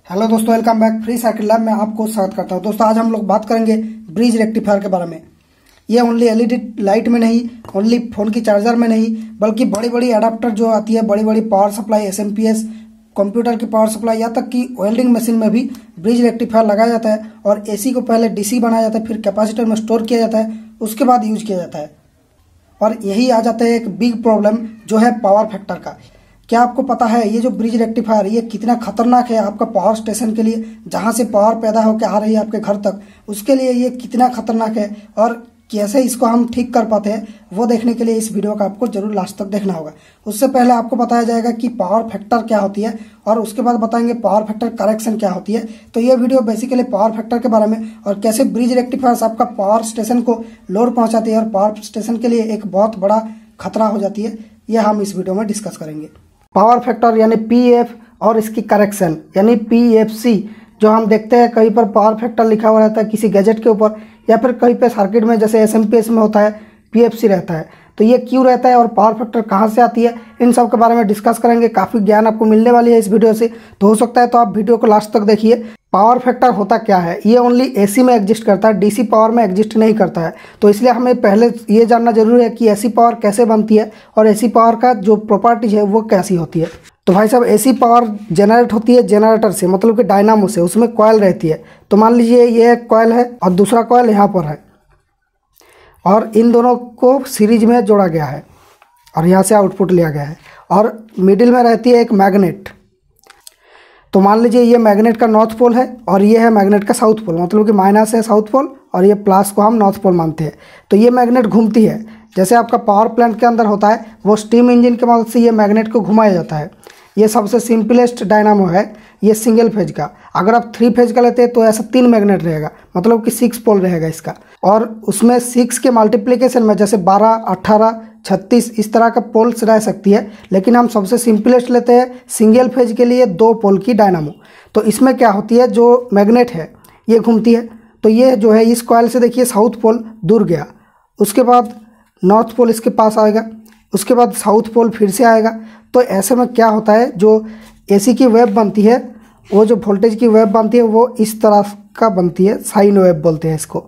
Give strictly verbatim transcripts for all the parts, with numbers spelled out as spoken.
Hello दोस्तों, welcome back free circuit lab में आपको स्वागत करता हूं। दोस्तों आज हम लोग बात करेंगे ब्रिज रेक्टिफायर के बारे में। ये ओनली एलईडी लाइट में नहीं, ओनली फोन की चार्जर में नहीं, बल्कि बड़ी बड़ी अडाप्टर जो आती है, बड़ी बड़ी पावर सप्लाई, एसएमपीएस, कंप्यूटर की पावर सप्लाई, यहाँ तक कि वेल्डिंग मशीन में भी ब्रिज रेक्टिफायर लगाया जाता है। और एसी को पहले डीसी बनाया जाता है, फिर कैपेसिटर में स्टोर किया जाता है, उसके बाद यूज किया जाता है। और यही आ जाता है एक बिग प्रॉब्लम जो है पावर फैक्टर का। क्या आपको पता है ये जो ब्रिज रेक्टिफायर ये कितना खतरनाक है आपका पावर स्टेशन के लिए, जहां से पावर पैदा होकर आ रही है आपके घर तक, उसके लिए ये कितना खतरनाक है और कैसे इसको हम ठीक कर पाते हैं, वो देखने के लिए इस वीडियो का आपको जरूर लास्ट तक देखना होगा। उससे पहले आपको बताया जाएगा कि पावर फैक्टर क्या होती है और उसके बाद बताएंगे पावर फैक्टर करेक्शन क्या होती है। तो ये वीडियो बेसिकली पावर फैक्टर के बारे में और कैसे ब्रिज रेक्टिफायर आपका पावर स्टेशन को लोड पहुंचाती है और पावर स्टेशन के लिए एक बहुत बड़ा खतरा हो जाती है, यह हम इस वीडियो में डिस्कस करेंगे। पावर फैक्टर यानी पीएफ और इसकी करेक्शन यानी पीएफसी, जो हम देखते हैं कहीं पर पावर फैक्टर लिखा हुआ रहता है किसी गैजेट के ऊपर, या फिर कहीं पे सर्किट में जैसे एसएमपीएस में होता है पीएफसी रहता है। तो ये क्यों रहता है और पावर फैक्टर कहाँ से आती है, इन सब के बारे में डिस्कस करेंगे। काफ़ी ज्ञान आपको मिलने वाली है इस वीडियो से, तो हो सकता है तो आप वीडियो को लास्ट तक देखिए। पावर फैक्टर होता क्या है, ये ओनली एसी में एग्जिस्ट करता है, डीसी पावर में एग्जिस्ट नहीं करता है। तो इसलिए हमें पहले ये जानना जरूरी है कि एसी पावर कैसे बनती है और एसी पावर का जो प्रॉपर्टीज है वो कैसी होती है। तो भाई साहब, एसी पावर जनरेट होती है जनरेटर से, मतलब कि डायनामो से, उसमें कॉइल रहती है। तो मान लीजिए ये एक कॉइल है और दूसरा कॉइल यहाँ पर है और इन दोनों को सीरीज में जोड़ा गया है और यहाँ से आउटपुट लिया गया है और मिडिल में रहती है एक मैग्नेट। तो मान लीजिए ये मैग्नेट का नॉर्थ पोल है और ये है मैग्नेट का साउथ पोल, मतलब कि माइनस है साउथ पोल और ये प्लस को हम नॉर्थ पोल मानते हैं। तो ये मैग्नेट घूमती है, जैसे आपका पावर प्लांट के अंदर होता है वो स्टीम इंजन की मदद से ये मैग्नेट को घुमाया जाता है। ये सबसे सिंपलेस्ट डायनामो है ये सिंगल फेज का। अगर आप थ्री फेज का लेते हैं तो ऐसा तीन मैग्नेट रहेगा, मतलब कि सिक्स पोल रहेगा इसका। और उसमें सिक्स के मल्टीप्लिकेशन में जैसे बारह, अट्ठारह, छत्तीस इस तरह का पोल्स रह सकती है, लेकिन हम सबसे सिंपलेस्ट लेते हैं सिंगल फेज के लिए दो पोल की डायनामो। तो इसमें क्या होती है, जो मैग्नेट है ये घूमती है। तो ये जो है इस कॉइल से देखिए साउथ पोल दूर गया, उसके बाद नॉर्थ पोल इसके पास आएगा, उसके बाद साउथ पोल फिर से आएगा। तो ऐसे में क्या होता है, जो एसी की वेव बनती है, वो जो वोल्टेज की वेव बनती है वो इस तरह का बनती है, साइन वेव बोलते हैं इसको।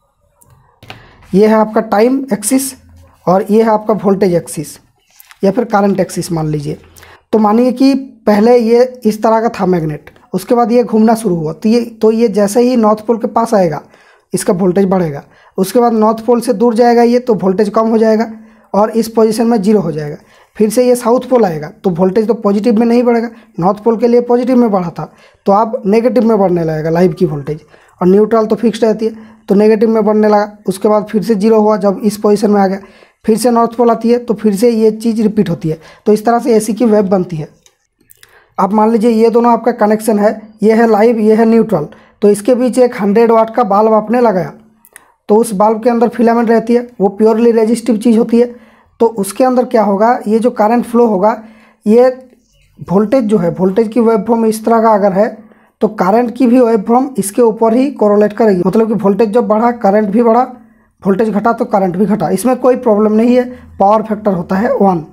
ये है आपका टाइम एक्सिस और ये है आपका वोल्टेज एक्सिस या फिर करंट एक्सिस मान लीजिए। तो मानिए कि पहले ये इस तरह का था मैग्नेट, उसके बाद ये घूमना शुरू हुआ। तो ये तो ये जैसे ही नॉर्थ पोल के पास आएगा इसका वोल्टेज बढ़ेगा, उसके बाद नॉर्थ पोल से दूर जाएगा ये तो वोल्टेज कम हो जाएगा और इस पोजीशन में जीरो हो जाएगा। फिर से ये साउथ पोल आएगा तो वोल्टेज तो पॉजिटिव में नहीं बढ़ेगा, नॉर्थ पोल के लिए पॉजिटिव में बढ़ा था तो अब नेगेटिव में बढ़ने लगेगा लाइव की वोल्टेज, और न्यूट्रल तो फिक्स्ड रहती है तो नेगेटिव में बढ़ने लगा। उसके बाद फिर से जीरो हुआ, जब इस पोजीशन में आ गया फिर से नॉर्थ पोल आती है तो फिर से ये चीज़ रिपीट होती है। तो इस तरह से एसी की वेव बनती है। अब मान लीजिए ये दोनों आपका कनेक्शन है, ये है लाइव, ये है न्यूट्रल। तो इसके बीच एक हंड्रेड वाट का बाल्ब आपने लगाया, तो उस बाल्ब के अंदर फिलामेंट रहती है, वो प्योरली रेजिस्टिव चीज़ होती है। तो उसके अंदर क्या होगा, ये जो करंट फ्लो होगा, ये वोल्टेज जो है, वोल्टेज की वेवफॉर्म इस तरह का अगर है तो करंट की भी वेवफॉर्म इसके ऊपर ही कोरोलेट करेगी, मतलब कि वोल्टेज जब बढ़ा करंट भी बढ़ा, वोल्टेज घटा तो करंट भी घटा। इसमें कोई प्रॉब्लम नहीं है, पावर फैक्टर होता है वन।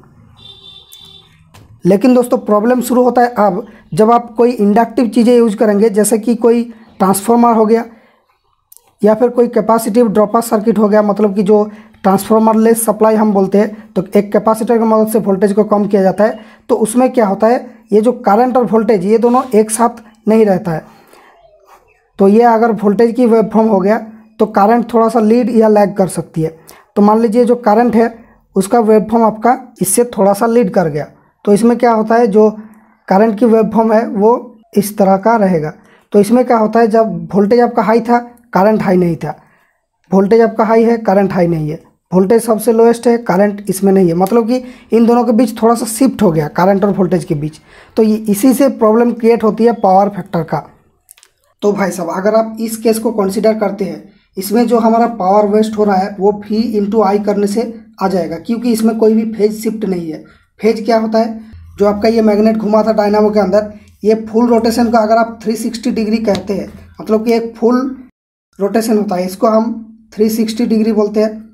लेकिन दोस्तों प्रॉब्लम शुरू होता है अब जब आप कोई इंडक्टिव चीज़ें यूज करेंगे, जैसे कि कोई ट्रांसफार्मर हो गया या फिर कोई कैपेसिटिव ड्रॉपर सर्किट हो गया, मतलब कि जो ट्रांसफार्मर लेस सप्लाई हम बोलते हैं। तो एक कैपेसिटर की मदद से वोल्टेज को कम किया जाता है। तो उसमें क्या होता है, ये जो करंट और वोल्टेज ये दोनों एक साथ नहीं रहता है। तो ये अगर वोल्टेज की वेवफॉर्म हो गया तो करंट थोड़ा सा लीड या लैग कर सकती है। तो मान लीजिए जो करंट है उसका वेवफॉर्म आपका इससे थोड़ा सा लीड कर गया, तो इसमें क्या होता है, जो करंट की वेवफॉर्म है वो इस तरह का रहेगा। तो इसमें क्या होता है, जब वोल्टेज आपका हाई था करंट हाई नहीं था, वोल्टेज आपका हाई है करंट हाई नहीं है, वोल्टेज सबसे लोएस्ट है करंट इसमें नहीं है, मतलब कि इन दोनों के बीच थोड़ा सा शिफ्ट हो गया करंट और वोल्टेज के बीच। तो ये इसी से प्रॉब्लम क्रिएट होती है पावर फैक्टर का। तो भाई साहब, अगर आप इस केस को कंसीडर करते हैं, इसमें जो हमारा पावर वेस्ट हो रहा है वो भी इंटू आई करने से आ जाएगा, क्योंकि इसमें कोई भी फेज शिफ्ट नहीं है। फेज क्या होता है, जो आपका ये मैग्नेट घुमा था डायनामो के अंदर, ये फुल रोटेशन का अगर आप थ्री सिक्सटी डिग्री कहते हैं, मतलब कि एक फुल रोटेशन होता है, इसको हम थ्री सिक्सटी डिग्री बोलते हैं।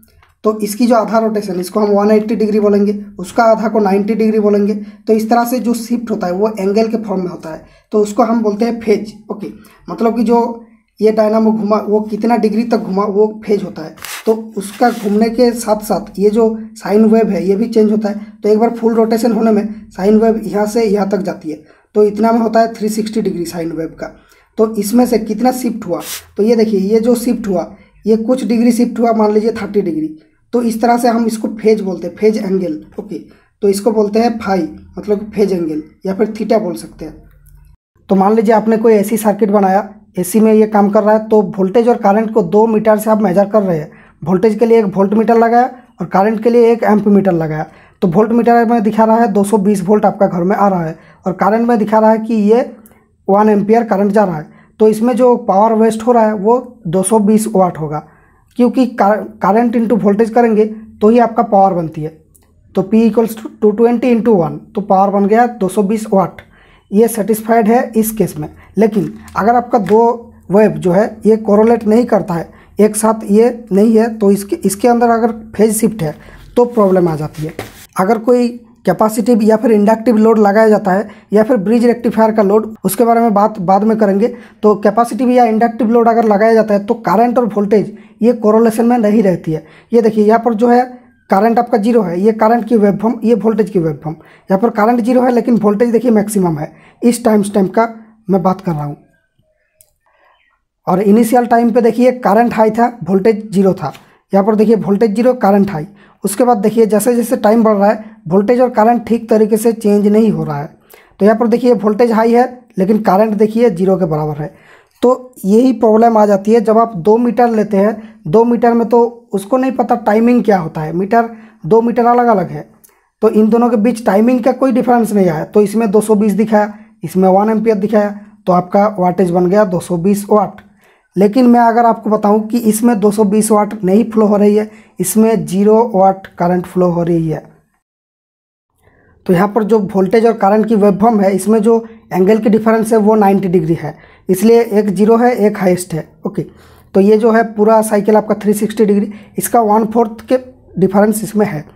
तो इसकी जो आधा रोटेशन इसको हम एक सौ अस्सी डिग्री बोलेंगे, उसका आधा को नब्बे डिग्री बोलेंगे। तो इस तरह से जो शिफ्ट होता है वो एंगल के फॉर्म में होता है, तो उसको हम बोलते हैं फेज। ओके, मतलब कि जो ये डायनामो घुमा वो कितना डिग्री तक घुमा वो फेज होता है। तो उसका घूमने के साथ साथ ये जो साइन वेव है ये भी चेंज होता है। तो एक बार फुल रोटेशन होने में साइन वेव यहाँ से यहाँ तक जाती है, तो इतना में होता है तीन सौ साठ डिग्री साइन वेव का। तो इसमें से कितना शिफ्ट हुआ, तो ये देखिए ये जो शिफ्ट हुआ ये कुछ डिग्री शिफ्ट हुआ, मान लीजिए तीस डिग्री। तो इस तरह से हम इसको फेज बोलते हैं, फेज एंगल। ओके, तो इसको बोलते हैं फाई, मतलब फेज एंगल, या फिर थीटा बोल सकते हैं। तो मान लीजिए आपने कोई एसी सर्किट बनाया, एसी में ये काम कर रहा है, तो वोल्टेज और करंट को दो मीटर से आप मेजर कर रहे हैं। वोल्टेज के लिए एक वोल्ट मीटर लगाया और करंट के लिए एक एम्प मीटर लगाया। तो वोल्ट मीटर में दिखा रहा है दो सौ बीस वोल्ट आपका घर में आ रहा है, और करंट में दिखा रहा है कि ये वन एम्पियर करंट जा रहा है। तो इसमें जो पावर वेस्ट हो रहा है वो दो सौ बीस वाट होगा, क्योंकि करंट इंटू वोल्टेज करेंगे तो ही आपका पावर बनती है। तो P equals to two twenty into one, तो पावर बन गया दो सौ बीस वाट। ये सेटिस्फाइड है इस केस में। लेकिन अगर आपका दो वेव जो है ये कोरोलेट नहीं करता है, एक साथ ये नहीं है, तो इसके इसके अंदर अगर फेज शिफ्ट है तो प्रॉब्लम आ जाती है। अगर कोई कैपेसिटिव या फिर इंडक्टिव लोड लगाया जाता है, या फिर ब्रिज रेक्टिफायर का लोड, उसके बारे में बात बाद में करेंगे। तो कैपेसिटिव या इंडक्टिव लोड अगर लगाया जाता है तो करंट और वोल्टेज ये कोरोलेशन में नहीं रहती है। ये देखिए यहाँ पर जो है करंट आपका जीरो है, ये करंट की वेवफॉर्म, ये वोल्टेज की वेवफॉर्म। यहाँ पर करंट जीरो है लेकिन वोल्टेज देखिए मैक्सिमम है। इस टाइम स्टैम्प का मैं बात कर रहा हूँ। और इनिशियल टाइम पे देखिए करंट हाई था, वोल्टेज जीरो था। यहाँ पर देखिए वोल्टेज जीरो, करंट हाई। उसके बाद देखिए जैसे जैसे टाइम बढ़ रहा है वोल्टेज और करंट ठीक तरीके से चेंज नहीं हो रहा है। तो यहाँ पर देखिए वोल्टेज हाई है लेकिन करंट देखिए जीरो के बराबर है। तो यही प्रॉब्लम आ जाती है जब आप दो मीटर लेते हैं। दो मीटर में तो उसको नहीं पता टाइमिंग क्या होता है, मीटर दो मीटर अलग अलग है, तो इन दोनों के बीच टाइमिंग का कोई डिफरेंस नहीं आया। तो इसमें दो सौ बीस दिखाया, इसमें वन एम्पियर दिखाया, तो आपका वाटेज बन गया दो सौ बीस वाट। लेकिन मैं अगर आपको बताऊं कि इसमें दो सौ बीस वाट नहीं फ्लो हो रही है, इसमें जीरो वाट करंट फ्लो हो रही है। तो यहाँ पर जो वोल्टेज और करंट की वेवफॉर्म है इसमें जो एंगल की डिफरेंस है वो नब्बे डिग्री है, इसलिए एक जीरो है एक हाईएस्ट है। ओके, तो ये जो है पूरा साइकिल आपका तीन सौ साठ डिग्री, इसका वन फोर्थ के डिफरेंस इसमें है।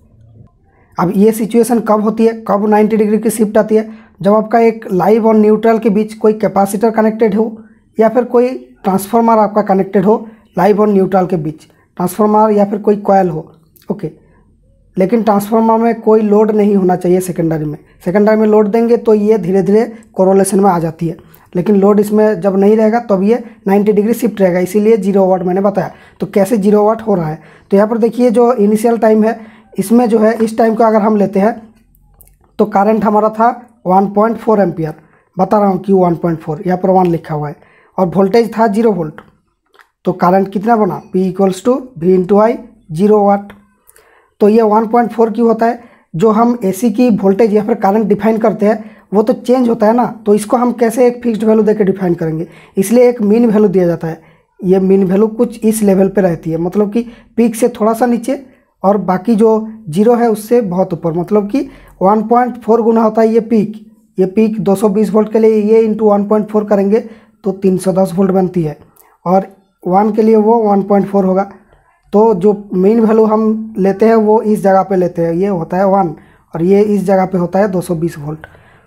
अब ये सिचुएशन कब होती है, कब नब्बे डिग्री की शिफ्ट आती है, जब आपका एक लाइव और न्यूट्रल के बीच कोई कैपेसिटर कनेक्टेड हो या फिर कोई ट्रांसफार्मर आपका कनेक्टेड हो लाइव और न्यूट्रल के बीच, ट्रांसफार्मर या फिर कोई कॉयल हो। ओके, लेकिन ट्रांसफार्मर में कोई लोड नहीं होना चाहिए सेकेंडरी में। सेकेंडरी में लोड देंगे तो ये धीरे धीरे कोरोलेशन में आ जाती है, लेकिन लोड इसमें जब नहीं रहेगा तब ये नब्बे डिग्री शिफ्ट रहेगा, इसीलिए जीरो वाट मैंने बताया। तो कैसे जीरो वाट हो रहा है, तो यहाँ पर देखिए जो इनिशियल टाइम है इसमें जो है इस टाइम को अगर हम लेते हैं तो करंट हमारा था वन पॉइंट फोर एम्पियर, बता रहा हूँ कि वन पॉइंट फोर, यहाँ पर वन लिखा हुआ है, और वोल्टेज था जीरो वोल्ट। तो करंट कितना बना, P equals to V into I, zero watt. तो ये वन पॉइंट फोर क्यों होता है, जो हम एसी की वोल्टेज या फिर करंट डिफाइन करते हैं वो तो चेंज होता है ना, तो इसको हम कैसे एक फिक्स्ड वैल्यू देकर डिफाइन करेंगे, इसलिए एक मीन वैल्यू दिया जाता है। ये मीन वैल्यू कुछ इस लेवल पे रहती है, मतलब कि पीक से थोड़ा सा नीचे और बाकी जो जीरो है उससे बहुत ऊपर, मतलब कि वन पॉइंट फोर गुना होता है ये पीक। ये पीक दो सौ बीस वोल्ट के लिए ये इंटू वन पॉइंट फोर करेंगे तो तीन सौ दस वोल्ट बनती है, और वन के लिए वो वन पॉइंट फोर होगा। तो जो मेन वैल्यू हम लेते हैं वो इस जगह पे लेते हैं, ये होता है वन, और ये इस जगह पे होता है दो सौ बीस वोल्ट।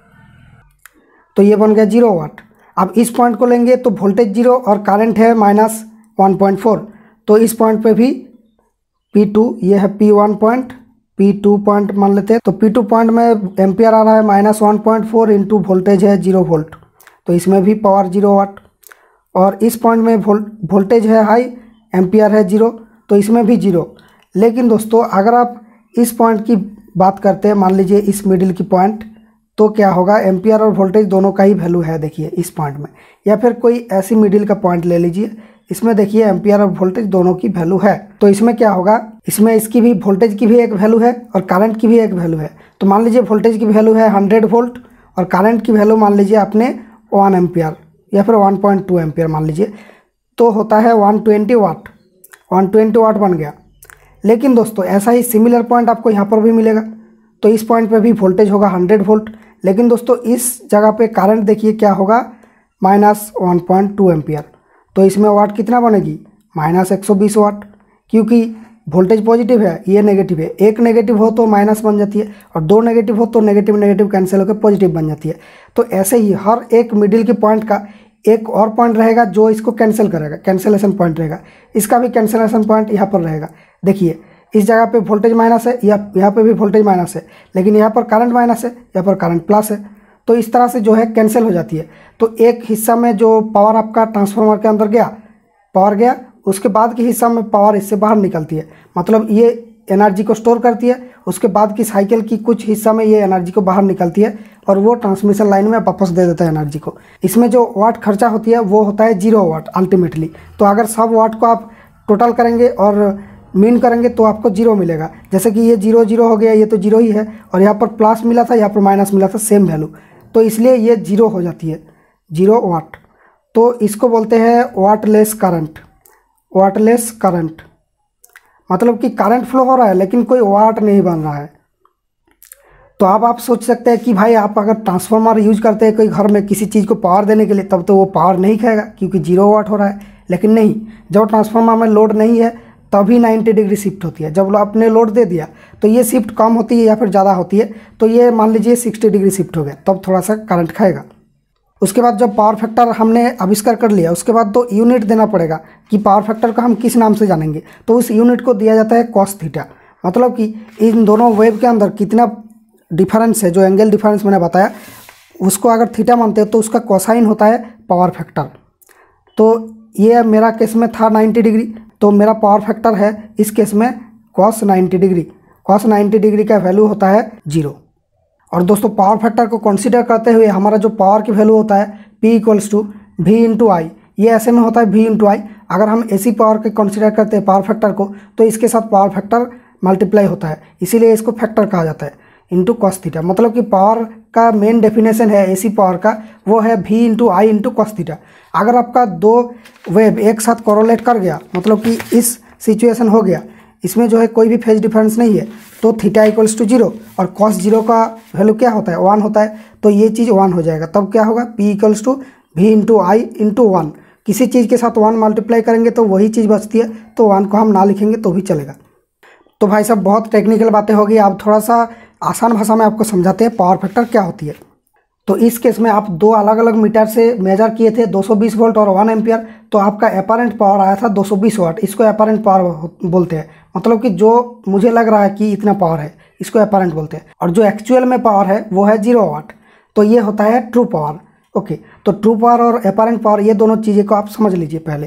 तो ये बन गया जीरो वाट। अब इस पॉइंट को लेंगे तो वोल्टेज जीरो और करंट है माइनस वन पॉइंट फोर, तो इस पॉइंट पे भी पी टू, ये है P one point, P two point मान लेते हैं। तो पी टू पॉइंट में एम्पियर आ रहा है minus one point four into voltage है जीरो वोल्ट, तो इसमें भी पावर जीरो वाट। और इस पॉइंट में वोल्टेज है हाई, एम्पियर है जीरो, तो इसमें भी जीरो। लेकिन दोस्तों अगर आप इस पॉइंट की बात करते हैं, मान लीजिए इस मिडिल की पॉइंट, तो क्या होगा, एम्पियर और वोल्टेज दोनों का ही वैल्यू है देखिए इस पॉइंट में। या फिर कोई ऐसी मिडिल का पॉइंट ले लीजिए, इसमें देखिए एम्पियर और वोल्टेज दोनों की वैल्यू है। तो इसमें क्या होगा, इसमें इसकी भी वोल्टेज की भी एक वैल्यू है और करंट की भी एक वैल्यू है। तो मान लीजिए वोल्टेज की वैल्यू है हंड्रेड वोल्ट और करंट की वैल्यू मान लीजिए आपने वन एम्पियर या फिर वन पॉइंट टू एम्पियर मान लीजिए, तो होता है one twenty watt, one twenty watt बन गया। लेकिन दोस्तों ऐसा ही सिमिलर पॉइंट आपको यहाँ पर भी मिलेगा। तो इस पॉइंट पे भी वोल्टेज होगा हंड्रेड वोल्ट, लेकिन दोस्तों इस जगह पे करंट देखिए क्या होगा, minus one point two ampere. तो इसमें वाट कितना बनेगी, माइनस एक सौ बीस वाट, क्योंकि वोल्टेज पॉजिटिव है, ये नेगेटिव है, एक नेगेटिव हो तो माइनस बन जाती है और दो नेगेटिव हो तो नेगेटिव नेगेटिव कैंसिल होकर पॉजिटिव बन जाती है। तो ऐसे ही हर एक मिडिल की पॉइंट का एक और पॉइंट रहेगा जो इसको कैंसिल करेगा, कैंसिलेशन पॉइंट रहेगा। इसका भी कैंसिलेशन पॉइंट यहाँ पर रहेगा। देखिए इस जगह पे वोल्टेज माइनस है, यहाँ यहाँ पे भी वोल्टेज माइनस है, लेकिन यहाँ पर करंट माइनस है, यहाँ पर करंट प्लस है। तो इस तरह से जो है कैंसिल हो जाती है। तो एक हिस्सा में जो पावर आपका ट्रांसफार्मर के अंदर गया, पावर गया, उसके बाद के हिस्सा में पावर इससे बाहर निकलती है, मतलब ये एनर्जी को स्टोर करती है। उसके बाद की साइकिल की कुछ हिस्सा में ये एनर्जी को बाहर निकलती है और वो ट्रांसमिशन लाइन में वापस दे देता है एनर्जी को। इसमें जो वाट खर्चा होती है वो होता है जीरो वाट अल्टीमेटली। तो अगर सब वाट को आप टोटल करेंगे और मीन करेंगे तो आपको जीरो मिलेगा। जैसे कि ये जीरो जीरो हो गया, ये तो जीरो ही है, और यहाँ पर प्लस मिला था, यहाँ पर माइनस मिला था, सेम वैल्यू, तो इसलिए ये जीरो हो जाती है, जीरो वाट। तो इसको बोलते हैं वाटलेस करंट। वाटलेस करंट मतलब कि करंट फ्लो हो रहा है लेकिन कोई वाट नहीं बन रहा है। तो अब आप सोच सकते हैं कि भाई आप अगर ट्रांसफार्मर यूज करते हैं कोई घर में किसी चीज़ को पावर देने के लिए, तब तो वो पावर नहीं खाएगा क्योंकि जीरो वाट हो रहा है। लेकिन नहीं, जब ट्रांसफार्मर में लोड नहीं है तभी नाइन्टी डिग्री शिफ्ट होती है। जब आपने लोड दे दिया तो ये शिफ्ट कम होती है या फिर ज़्यादा होती है। तो ये मान लीजिए सिक्सटी डिग्री शिफ्ट हो गया, तब थोड़ा सा करंट खाएगा। उसके बाद जब पावर फैक्टर हमने आविष्कार कर लिया, उसके बाद तो यूनिट देना पड़ेगा कि पावर फैक्टर को हम किस नाम से जानेंगे। तो उस यूनिट को दिया जाता है कॉस थीटा। मतलब कि इन दोनों वेव के अंदर कितना डिफरेंस है, जो एंगल डिफरेंस मैंने बताया, उसको अगर थीटा मानते हैं तो उसका कोसाइन होता है पावर फैक्टर। तो ये मेरा केस में था नाइन्टी डिग्री, तो मेरा पावर फैक्टर है इस केस में cos ninety degree. Cos ninety degree का वैल्यू होता है जीरो। और दोस्तों पावर फैक्टर को कंसीडर करते हुए हमारा जो पावर की वैल्यू होता है P equals to V into I, ये ऐसे में होता है V इंटू आई। अगर हम एसी पावर के कंसीडर करते हैं पावर फैक्टर को तो इसके साथ पावर फैक्टर मल्टीप्लाई होता है, इसीलिए इसको फैक्टर कहा जाता है, इंटू कॉस थीटा। मतलब कि पावर का मेन डेफिनेशन है एसी पावर का, वो है V into I into cos theta. अगर आपका दो वेव एक साथ कोरोलेट कर गया, मतलब कि इस सिचुएशन हो गया, इसमें जो है कोई भी फेज डिफरेंस नहीं है, तो थीटा इक्वल्स टू जीरो और कॉस जीरो का वैल्यू क्या होता है, वन होता है। तो ये चीज़ वन हो जाएगा। तब क्या होगा, P equals to V into I into one. किसी चीज़ के साथ वन मल्टीप्लाई करेंगे तो वही चीज़ बचती है, तो वन को हम ना लिखेंगे तो भी चलेगा। तो भाई साहब बहुत टेक्निकल बातें होगी, आप थोड़ा सा आसान भाषा में आपको समझाते हैं पावर फैक्टर क्या होती है। तो इस केस में आप दो अलग अलग मीटर से मेजर किए थे, दो सौ बीस वोल्ट और वन एम्पियर, तो आपका एपारेंट पावर आया था दो सौ बीस वाट। इसको एपारेंट पावर बोलते हैं, मतलब कि जो मुझे लग रहा है कि इतना पावर है, इसको एपारेंट बोलते हैं। और जो एक्चुअल में पावर है वो है जीरो वाट, तो ये होता है ट्रू पावर। ओके, तो ट्रू पावर और एपारेंट पावर ये दोनों चीज़ें को आप समझ लीजिए पहले।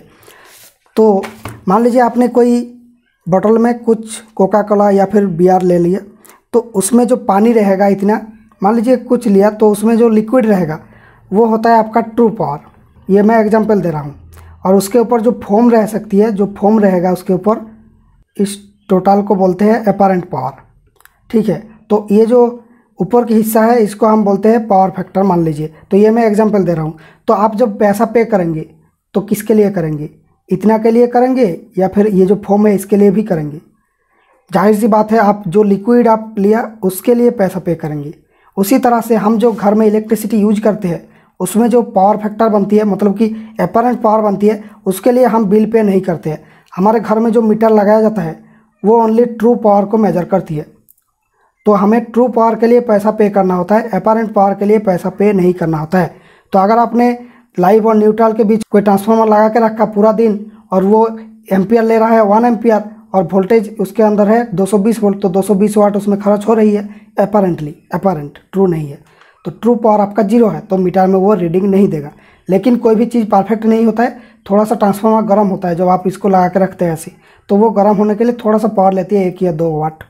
तो मान लीजिए आपने कोई बोतल में कुछ कोका कोला या फिर बियर ले लिया, तो उसमें जो पानी रहेगा इतना, मान लीजिए कुछ लिया, तो उसमें जो लिक्विड रहेगा वो होता है आपका ट्रू पावर। ये मैं एग्जांपल दे रहा हूँ। और उसके ऊपर जो फोम रह सकती है, जो फोम रहेगा उसके ऊपर, इस टोटल को बोलते हैं एपारेंट पावर। ठीक है, तो ये जो ऊपर की हिस्सा है इसको हम बोलते हैं पावर फैक्टर मान लीजिए। तो ये मैं एग्जांपल दे रहा हूँ। तो आप जब पैसा पे करेंगे तो किसके लिए करेंगे, इतना के लिए करेंगे या फिर ये जो फोम है इसके लिए भी करेंगे। जाहिर सी बात है, आप जो लिक्विड आप लिया उसके लिए पैसा पे करेंगे। उसी तरह से हम जो घर में इलेक्ट्रिसिटी यूज करते हैं उसमें जो पावर फैक्टर बनती है, मतलब कि एपरेंट पावर बनती है, उसके लिए हम बिल पे नहीं करते हैं। हमारे घर में जो मीटर लगाया जाता है वो ओनली ट्रू पावर को मेजर करती है। तो हमें ट्रू पावर के लिए पैसा पे करना होता है, एपरेंट पावर के लिए पैसा पे नहीं करना होता है। तो अगर आपने लाइव और न्यूट्रल के बीच कोई ट्रांसफार्मर लगा के रखा पूरा दिन और वो एम्पियर ले रहा है वन एम्पियर और वोल्टेज उसके अंदर है दो सौ बीस वोल्ट, तो दो सौ बीस वाट उसमें खर्च हो रही है एपरेंटली, एपरेंट ट्रू नहीं है। तो ट्रू पावर आपका जीरो है, तो मीटर में वो रीडिंग नहीं देगा। लेकिन कोई भी चीज़ परफेक्ट नहीं होता है, थोड़ा सा ट्रांसफार्मर गर्म होता है जब आप इसको लगा के रखते हैं ऐसे, तो वो गर्म होने के लिए थोड़ा सा पावर लेती है, एक या दो वाट।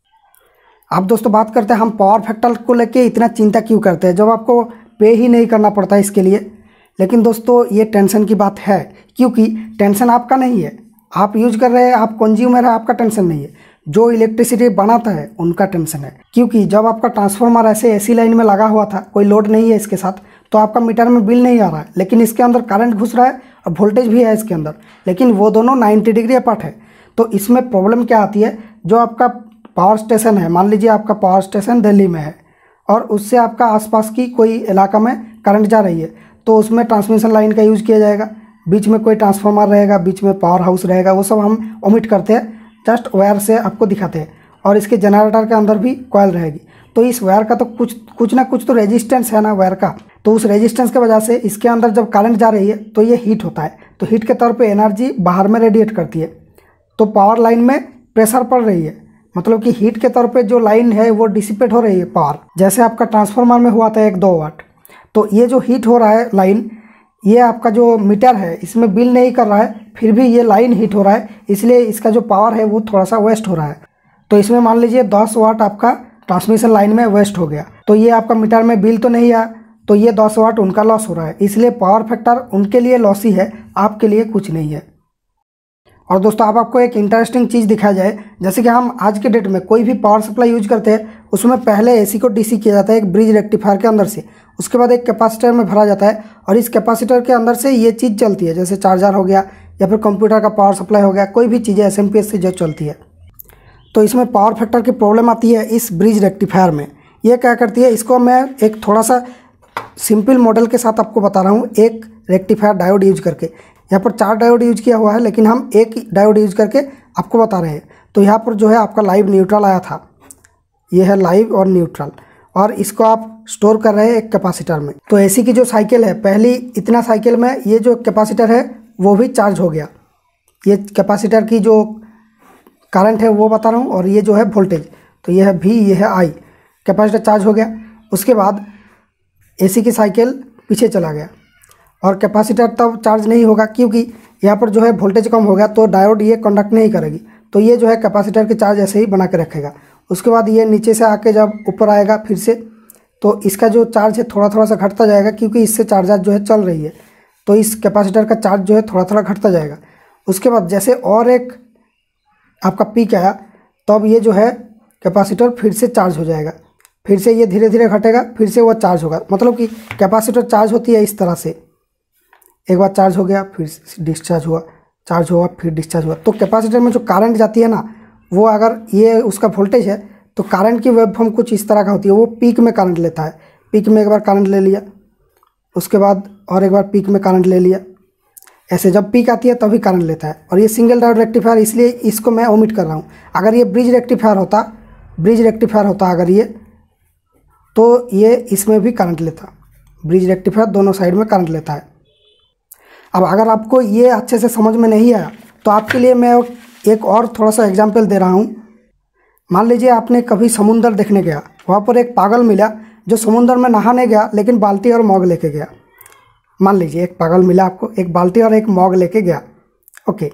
अब दोस्तों बात करते हैं हम पावर फैक्टर को लेके इतना चिंता क्यों करते हैं जब आपको पे ही नहीं करना पड़ता है इसके लिए। लेकिन दोस्तों ये टेंशन की बात है, क्योंकि टेंशन आपका नहीं है, आप यूज कर रहे हैं, आप कंज्यूमर है, आपका टेंशन नहीं है। जो इलेक्ट्रिसिटी बनाता है उनका टेंशन है। क्योंकि जब आपका ट्रांसफार्मर ऐसे एसी लाइन में लगा हुआ था, कोई लोड नहीं है इसके साथ, तो आपका मीटर में बिल नहीं आ रहा है, लेकिन इसके अंदर करंट घुस रहा है और वोल्टेज भी है इसके अंदर, लेकिन वो दोनों नाइन्टी डिग्री अपार्ट है। तो इसमें प्रॉब्लम क्या आती है, जो आपका पावर स्टेशन है, मान लीजिए आपका पावर स्टेशन दिल्ली में है और उससे आपका आसपास की कोई इलाका में करंट जा रही है, तो उसमें ट्रांसमिशन लाइन का यूज़ किया जाएगा। बीच में कोई ट्रांसफार्मर रहेगा, बीच में पावर हाउस रहेगा, वो सब हम ओमिट करते हैं। जस्ट वायर से आपको दिखाते हैं। और इसके जनरेटर के अंदर भी कॉइल रहेगी। तो इस वायर का तो कुछ कुछ ना कुछ तो रेजिस्टेंस है ना वायर का, तो उस रेजिस्टेंस की वजह से इसके अंदर जब करंट जा रही है तो ये हीट होता है, तो हीट के तौर पे एनर्जी बाहर में रेडिएट करती है, तो पावर लाइन में प्रेशर पड़ रही है, मतलब कि हीट के तौर पे जो लाइन है वो डिसिपेट हो रही है पावर। जैसे आपका ट्रांसफार्मर में हुआ था एक दो वाट, तो ये जो हीट हो रहा है लाइन, ये आपका जो मीटर है इसमें बिल नहीं कर रहा है, फिर भी ये लाइन हीट हो रहा है, इसलिए इसका जो पावर है वो थोड़ा सा वेस्ट हो रहा है। तो इसमें मान लीजिए दस वाट आपका ट्रांसमिशन लाइन में वेस्ट हो गया, तो ये आपका मीटर में बिल तो नहीं आया, तो ये दस वाट उनका लॉस हो रहा है, इसलिए पावर फैक्टर उनके लिए लॉस ही है, आपके लिए कुछ नहीं है। और दोस्तों अब आपको एक इंटरेस्टिंग चीज़ दिखाया जाए, जैसे कि हम आज के डेट में कोई भी पावर सप्लाई यूज करते हैं उसमें पहले एसी को डीसी किया जाता है एक ब्रिज रेक्टिफायर के अंदर से, उसके बाद एक कैपेसिटर में भरा जाता है और इस कैपेसिटर के अंदर से ये चीज़ चलती है, जैसे चार्जर हो गया या फिर कंप्यूटर का पावर सप्लाई हो गया, कोई भी चीज़ें एस एम पी एस से जो चलती है। तो इसमें पावर फैक्टर की प्रॉब्लम आती है इस ब्रिज रेक्टिफायर में। ये क्या करती है, इसको मैं एक थोड़ा सा सिंपल मॉडल के साथ आपको बता रहा हूँ, एक रेक्टिफायर डायोड यूज करके। यहाँ पर चार डायोड यूज किया हुआ है, लेकिन हम एक डायोड यूज करके आपको बता रहे हैं। तो यहाँ पर जो है आपका लाइव न्यूट्रल आया था, ये है लाइव और न्यूट्रल, और इसको आप स्टोर कर रहे हैं एक कैपेसिटर में। तो एसी की जो साइकिल है, पहली इतना साइकिल में ये जो कैपेसिटर है वो भी चार्ज हो गया। ये कैपेसिटर की जो करंट है वो बता रहा हूँ, और ये जो है वोल्टेज, तो ये है वी, ये है आई। कैपेसिटर चार्ज हो गया, उसके बाद एसी की साइकिल पीछे चला गया, और कैपेसिटर तब चार्ज नहीं होगा क्योंकि यहाँ पर जो है वोल्टेज कम हो गया, तो डायोड ये कंडक्ट नहीं करेगी, तो ये जो है कैपेसिटर की चार्ज ऐसे ही बना के रखेगा। उसके बाद ये नीचे से आके जब ऊपर आएगा फिर से, तो इसका जो चार्ज है थोड़ा थोड़ा सा घटता जाएगा, क्योंकि इससे चार्जर जो है चल रही है, तो इस कैपेसिटर का चार्ज जो है थोड़ा थोड़ा घटता जाएगा। उसके बाद जैसे और एक आपका पीक आया, तो अब ये जो है कैपेसिटर फिर से चार्ज हो जाएगा, फिर से ये धीरे धीरे घटेगा, फिर से वो चार्ज होगा। मतलब कि कैपेसिटर चार्ज होती है इस तरह से, एक बार चार्ज हो गया फिर डिस्चार्ज हुआ, चार्ज हुआ फिर डिस्चार्ज हुआ। तो कैपेसिटर में जो करंट जाती है ना, वो अगर ये उसका वोल्टेज है तो करंट की वेवफॉर्म कुछ इस तरह का होती है, वो पीक में करंट लेता है। पीक में एक बार करंट ले लिया, उसके बाद और एक बार पीक में करंट ले लिया, ऐसे जब पीक आती है तभी करंट लेता है। और ये सिंगल डायोड रेक्टिफायर, इसलिए इसको मैं ओमिट कर रहा हूँ। अगर ये ब्रिज रेक्टिफायर होता ब्रिज रेक्टिफायर होता अगर ये, तो ये इसमें भी करंट लेता। ब्रिज रेक्टिफायर दोनों साइड में करंट लेता है। अब अगर आपको ये अच्छे से समझ में नहीं आया तो आपके लिए मैं एक और थोड़ा सा एग्जाम्पल दे रहा हूँ। मान लीजिए आपने कभी समुंदर देखने गया, वहाँ पर एक पागल मिला जो समुंदर में नहाने गया लेकिन बाल्टी और मॉग लेके गया। मान लीजिए एक पागल मिला आपको, एक बाल्टी और एक मॉग लेके गया, ओके।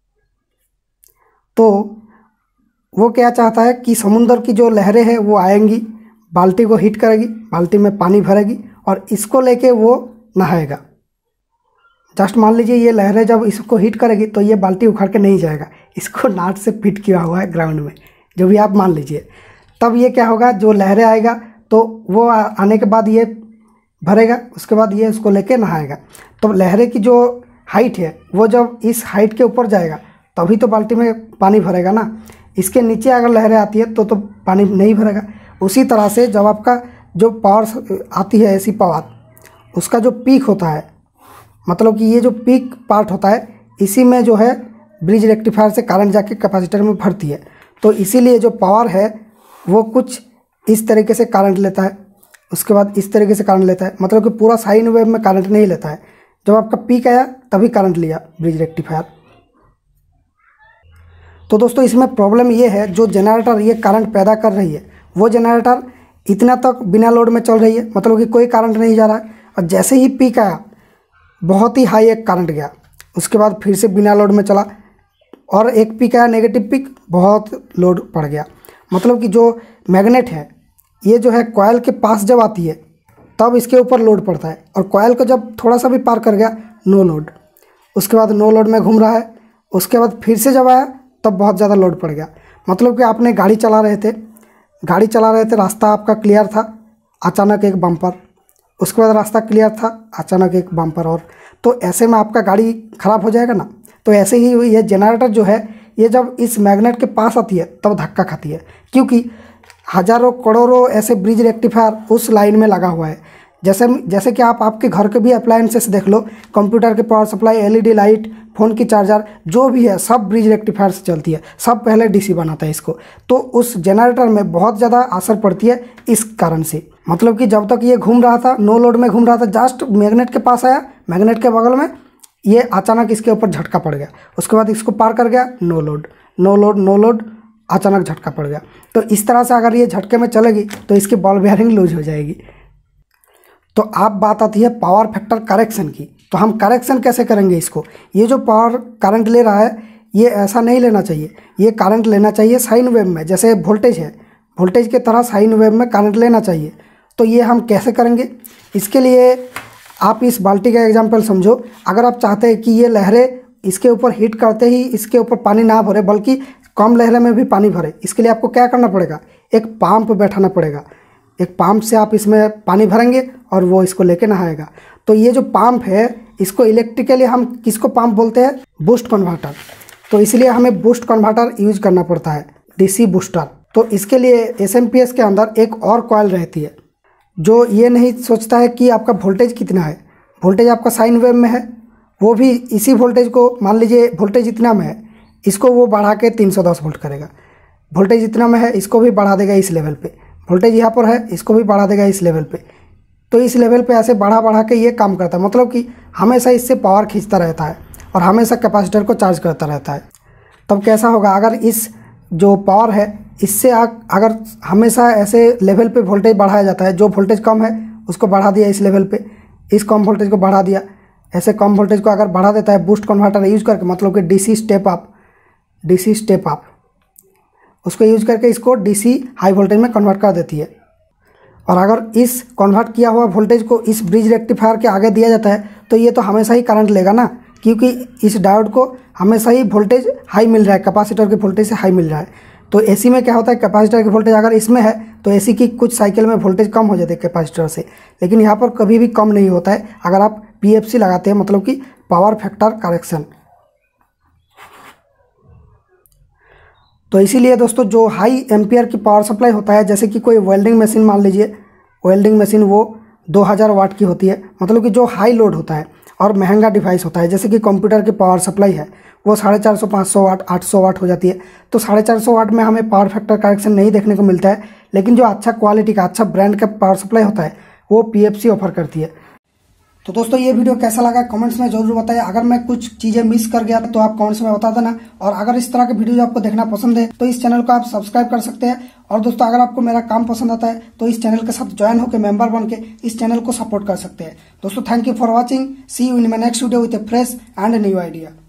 तो वो क्या चाहता है कि समुंदर की जो लहरें हैं वो आएंगी, बाल्टी को हीट करेगी, बाल्टी में पानी भरेगी और इसको लेके वो नहाएगा। जस्ट मान लीजिए ये लहरें जब इसको हीट करेगी तो ये बाल्टी उखाड़ के नहीं जाएगा, इसको नाट से फिट किया हुआ है ग्राउंड में, जो भी आप मान लीजिए। तब ये क्या होगा, जो लहरें आएगा तो वो आने के बाद ये भरेगा, उसके बाद ये उसको लेके नहाएगा। तो लहरें की जो हाइट है वो जब इस हाइट के ऊपर जाएगा तभी तो बाल्टी में पानी भरेगा ना। इसके नीचे अगर लहरें आती है तो तो पानी नहीं भरेगा। उसी तरह से जब आपका जो पावर आती है ऐसी पावर, उसका जो पीक होता है, मतलब कि ये जो पीक पार्ट होता है, इसी में जो है ब्रिज रेक्टिफायर से करंट जाके कैपेसिटर में भरती है। तो इसीलिए जो पावर है वो कुछ इस तरीके से करंट लेता है, उसके बाद इस तरीके से करंट लेता है, मतलब कि पूरा साइन वेव में करंट नहीं लेता है। जब आपका पीक आया तभी करंट लिया ब्रिज रेक्टिफायर। तो दोस्तों इसमें प्रॉब्लम ये है, जो जनरेटर ये करंट पैदा कर रही है वो जनरेटर इतना तक बिना लोड में चल रही है, मतलब कि कोई करंट नहीं जा रहा है। और जैसे ही पीक आया बहुत ही हाई एक करंट गया, उसके बाद फिर से बिना लोड में चला, और एक पीक आया नेगेटिव पीक, बहुत लोड पड़ गया। मतलब कि जो मैग्नेट है ये जो है कॉइल के पास जब आती है तब इसके ऊपर लोड पड़ता है, और कॉइल को जब थोड़ा सा भी पार कर गया नो लोड, उसके बाद नो लोड में घूम रहा है, उसके बाद फिर से जब आया तब बहुत ज़्यादा लोड पड़ गया। मतलब कि आपने गाड़ी चला रहे थे गाड़ी चला रहे थे रास्ता आपका क्लियर था, अचानक एक बम्पर, उसके बाद रास्ता क्लियर था, अचानक एक बम्पर, और तो ऐसे में आपका गाड़ी ख़राब हो जाएगा ना। तो ऐसे ही ये जनरेटर जो है ये जब इस मैग्नेट के पास आती है तब धक्का खाती है, क्योंकि हज़ारों करोड़ों ऐसे ब्रिज रेक्टिफायर उस लाइन में लगा हुआ है। जैसे जैसे कि आप आपके घर के भी अप्लायंसेस देख लो, कंप्यूटर के power supply, LED light, phone की चार्जर, जो भी है सब ब्रिज रेक्टिफायर से चलती है। सब पहले डीसी बनाता है इसको, तो उस जनरेटर में बहुत ज़्यादा असर पड़ती है इस कारण से। मतलब कि जब तक ये घूम रहा था, नो लोड में घूम रहा था, जस्ट मैग्नेट के पास आया, मैग्नेट के बगल में ये अचानक इसके ऊपर झटका पड़ गया, उसके बाद इसको पार कर गया, no load no load no load अचानक झटका पड़ गया। तो इस तरह से अगर ये झटके में चलेगी तो इसकी बॉल बेयरिंग लूज हो जाएगी। तो अब बात आती है पावर फैक्टर करेक्शन की। तो हम करेक्शन कैसे करेंगे इसको? ये जो पावर करंट ले रहा है ये ऐसा नहीं लेना चाहिए, ये करंट लेना चाहिए साइन वेव में, जैसे वोल्टेज है, वोल्टेज की तरह साइन वेव में करंट लेना चाहिए। तो ये हम कैसे करेंगे? इसके लिए आप इस बाल्टी का एग्जाम्पल समझो। अगर आप चाहते हैं कि ये लहरें इसके ऊपर हीट करते ही इसके ऊपर पानी ना भरे बल्कि कम लहरें में भी पानी भरे, इसके लिए आपको क्या करना पड़ेगा? एक पंप बैठाना पड़ेगा। एक पंप से आप इसमें पानी भरेंगे और वो इसको लेके नहाएगा। तो ये जो पंप है इसको इलेक्ट्रिकली हम किसको पंप बोलते हैं? Boost converter. तो इसलिए हमें बूस्ट कन्वर्टर यूज करना पड़ता है, डीसी बूस्टर। तो इसके लिए एसएमपीएस के अंदर एक और कॉइल रहती है जो ये नहीं सोचता है कि आपका वोल्टेज कितना है। वोल्टेज आपका साइन वेव में है, वो भी इसी वोल्टेज को, मान लीजिए वोल्टेज इतना में है, इसको वो बढ़ा के तीन सौ दस वोल्ट करेगा। वोल्टेज इतना में है, इसको भी बढ़ा देगा इस लेवल पे। वोल्टेज यहाँ पर है, इसको भी बढ़ा देगा इस लेवल पे। तो इस लेवल पे ऐसे बढ़ा बढ़ा के ये काम करता है, मतलब कि हमेशा इससे पावर खींचता रहता है और हमेशा कैपेसिटर को चार्ज करता रहता है। तब कैसा होगा? अगर इस जो पावर है इससे अगर हमेशा ऐसे लेवल पे वोल्टेज बढ़ाया जाता है, जो वोल्टेज कम है उसको बढ़ा दिया इस लेवल पे, इस कम वोल्टेज को बढ़ा दिया, ऐसे कम वोल्टेज को अगर बढ़ा देता है बूस्ट कन्वर्टर यूज करके, मतलब कि DC step up, DC step up उसको यूज करके इसको डीसी हाई वोल्टेज में कन्वर्ट कर देती है। और अगर इस कन्वर्ट किया हुआ वोल्टेज को इस ब्रिज रेक्टिफायर के आगे दिया जाता है तो ये तो हमेशा ही करंट लेगा ना, क्योंकि इस डायोड को हमेशा ही वोल्टेज हाई मिल रहा है, कैपेसिटर के वोल्टेज से हाई मिल रहा है। तो एसी में क्या होता है, कैपेसिटर की वोल्टेज अगर इसमें है तो एसी की कुछ साइकिल में वोल्टेज कम हो जाती है कैपेसिटर से, लेकिन यहाँ पर कभी भी कम नहीं होता है अगर आप पीएफसी लगाते हैं, मतलब कि पावर फैक्टर करेक्शन। तो इसीलिए दोस्तों जो हाई एम्पियर की पावर सप्लाई होता है, जैसे कि कोई वेल्डिंग मशीन मान लीजिए, वेल्डिंग मशीन वो दो हज़ार वाट की होती है, मतलब कि जो हाई लोड होता है और महंगा डिवाइस होता है, जैसे कि कंप्यूटर की पावर सप्लाई है वो साढ़े चार सौ पाँच सौ वाट आठ सौ वाट हो जाती है। तो साढ़े चार सौ वाट में हमें पावर फैक्टर करेक्शन नहीं देखने को मिलता है, लेकिन जो अच्छा क्वालिटी का, अच्छा ब्रांड का पावर सप्लाई होता है वो पीएफसी ऑफर करती है। तो दोस्तों ये वीडियो कैसा लगा कमेंट्स में जरूर बताइए। अगर मैं कुछ चीजें मिस कर गया तो आप कमेंट्स में बता देना। और अगर इस तरह के वीडियो आपको देखना पसंद है तो इस चैनल को आप सब्सक्राइब कर सकते हैं। और दोस्तों अगर आपको मेरा काम पसंद आता है तो इस चैनल के साथ ज्वाइन होकर मेंबर बन के इस चैनल को सपोर्ट कर सकते हैं। दोस्तों thank you for watching, see you in my next video with a fresh and new idea.